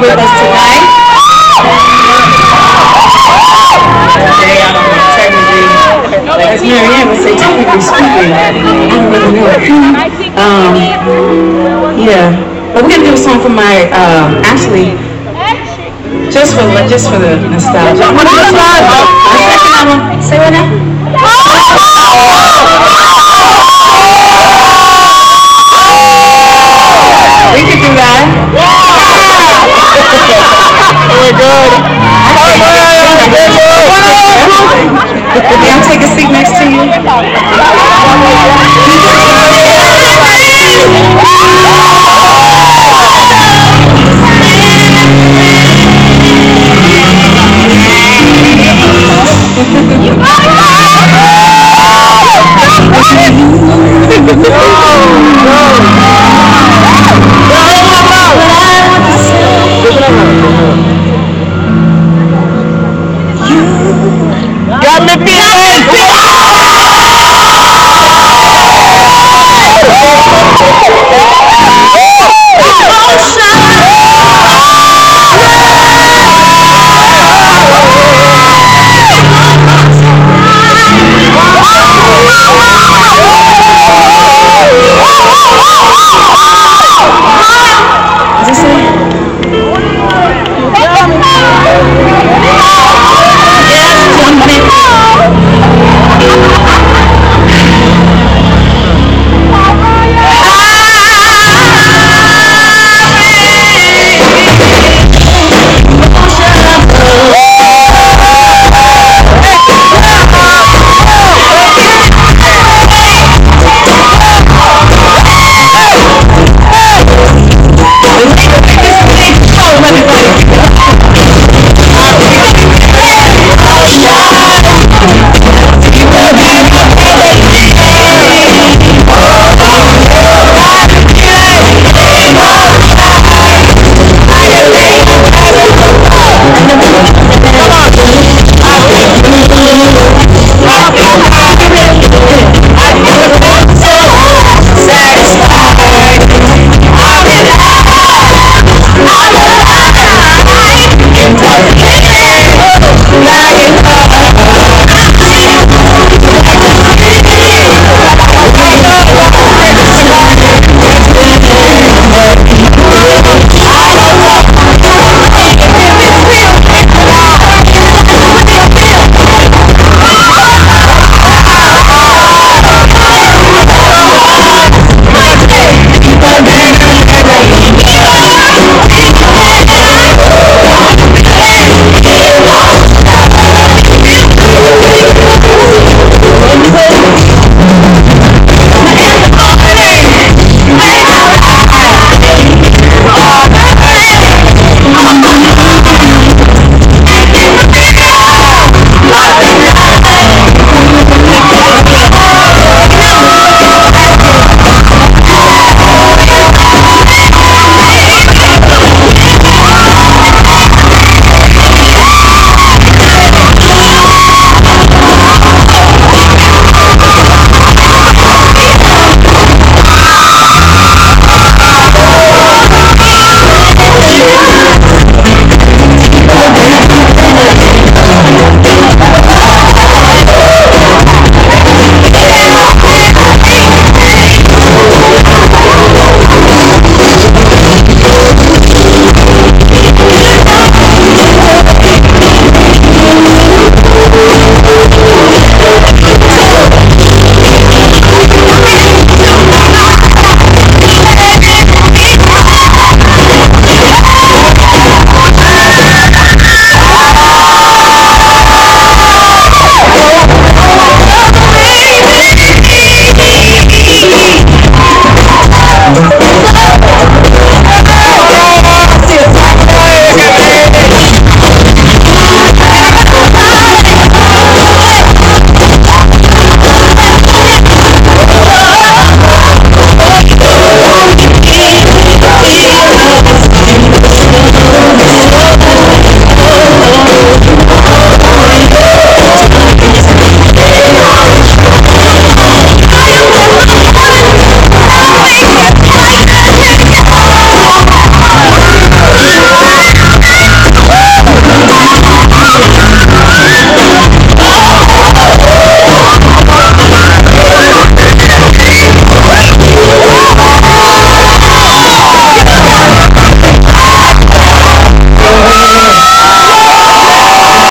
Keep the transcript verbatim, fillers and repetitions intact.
with us tonight. Today, I don't know, technically, as Marianne would say, technically speaking, I don't really know. Um, yeah, but we're gonna do a song for my, um, actually, just for just for the nostalgia. I'm gonna do a song for my second album. Say what now? We can do that. We're good. May I take a seat next to you?